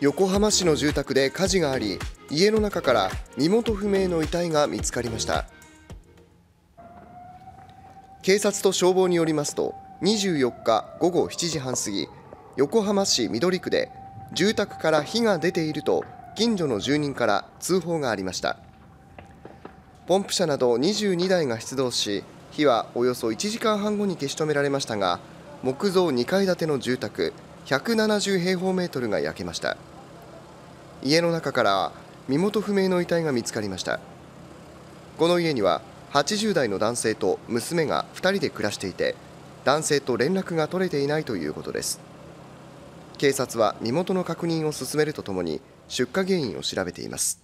横浜市の住宅で火事があり、家の中から身元不明の遺体が見つかりました。警察と消防によりますと、24日午後7時半過ぎ、横浜市緑区で住宅から火が出ていると近所の住人から通報がありました。ポンプ車など22台が出動し、火はおよそ1時間半後に消し止められましたが、木造2階建ての住宅170平方メートルが焼けました。家の中から身元不明の遺体が見つかりました。この家には80代の男性と娘が2人で暮らしていて、男性と連絡が取れていないということです。警察は身元の確認を進めるとともに出火原因を調べています。